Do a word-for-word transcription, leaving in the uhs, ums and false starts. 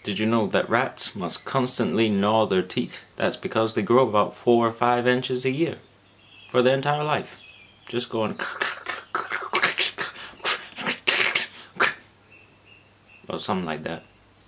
Did you know that rats must constantly gnaw their teeth? That's because they grow about four or five inches a year for their entire life. Just going or something like that.